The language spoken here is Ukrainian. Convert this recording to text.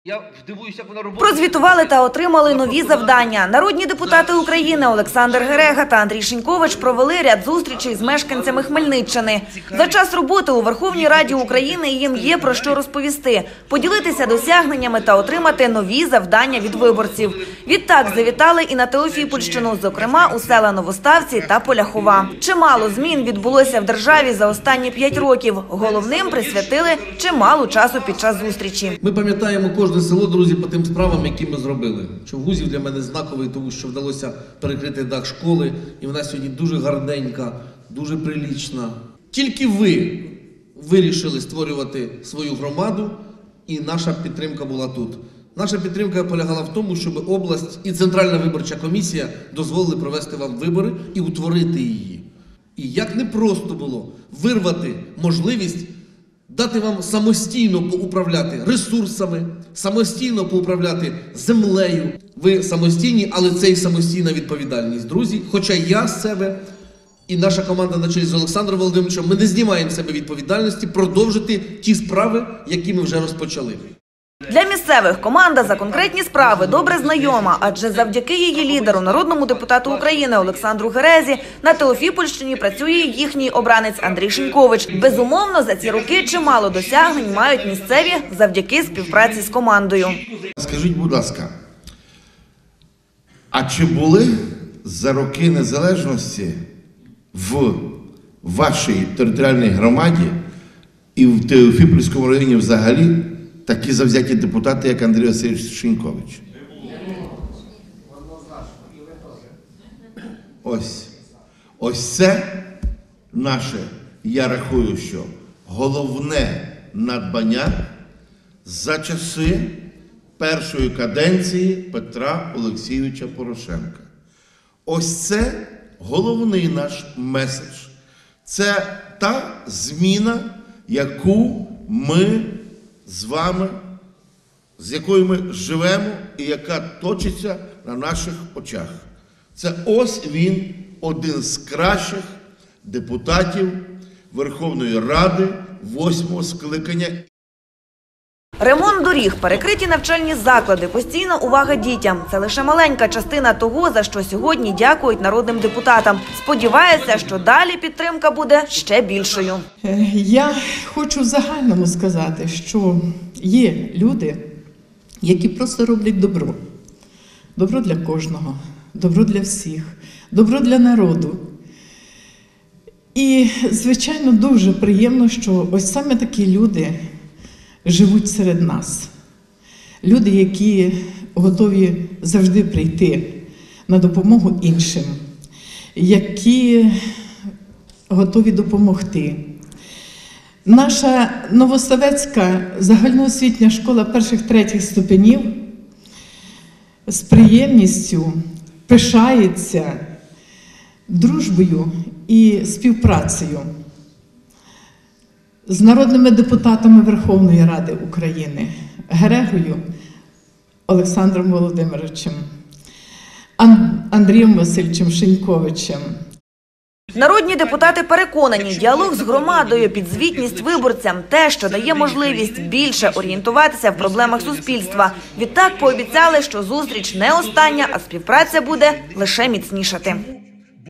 Прозвітували та отримали нові завдання. Народні депутати України Олександр Герега та Андрій Шинькович провели ряд зустрічей з мешканцями Хмельниччини. За час роботи у Верховній Раді України їм є про що розповісти, поділитися досягненнями та отримати нові завдання від виборців. Відтак завітали і на Теофіпольщину, зокрема у села Новоставці та Поляхова. Чимало змін відбулося в державі за останні 5 років. Головним присвятили чимало часу під час зустрічі. Ми пам'ятаємо кожне село, друзі, по тим справам, які ми зробили. Човгузів для мене знаковий, тому що вдалося перекрити дах школи, і вона сьогодні дуже гарненька, дуже прилічна. Тільки ви вирішили створювати свою громаду, і наша підтримка була тут. Наша підтримка полягала в тому, щоб область і Центральна виборча комісія дозволили провести вам вибори і утворити її. І як непросто було вирвати можливість дати вам самостійно поуправляти ресурсами, самостійно поуправляти землею. Ви самостійні, але це і самостійна відповідальність, друзі. Хоча я з себе і наша команда на чолі з Олександром Володимировичем, ми не знімаємо з себе відповідальності продовжити ті справи, які ми вже розпочали. Для місцевих команда за конкретні справи добре знайома, адже завдяки її лідеру, народному депутату України Олександру Герезі, на Теофіпольщині працює їхній обранець Андрій Шинькович. Безумовно, за ці роки чимало досягнень мають місцеві завдяки співпраці з командою. Скажіть, будь ласка, а чи були за роки незалежності в вашій територіальній громаді і в Теофіпольському районі взагалі такі завзяті депутати, як Андрій Васильович Шинькович? Ось це наше, я рахую, що головне надбання за часи першої каденції Петра Олексійовича Порошенка. Ось це головний наш меседж. Це та зміна, яку ми з вами, з якою ми живемо і яка точиться на наших очах. Це ось він, один з кращих депутатів Верховної Ради 8-го скликання. Ремонт доріг, перекриті навчальні заклади, постійна увага дітям – це лише маленька частина того, за що сьогодні дякують народним депутатам. Сподіваються, що далі підтримка буде ще більшою. Я хочу в загальному сказати, що є люди, які просто роблять добро. Добро для кожного, добро для всіх, добро для народу. І, звичайно, дуже приємно, що ось саме такі люди живуть серед нас. Люди, які готові завжди прийти на допомогу іншим, які готові допомогти. Наша Новоставецька загальноосвітня школа перших-третіх ступенів з приємністю пишається дружбою і співпрацею з народними депутатами Верховної Ради України Герегою Олександром Володимировичем, Андрієм Васильовичем Шиньковичем. Народні депутати переконані, діалог з громадою, підзвітність виборцям – те, що дає можливість більше орієнтуватися в проблемах суспільства. Відтак пообіцяли, що зустріч не остання, а співпраця буде лише міцнішати.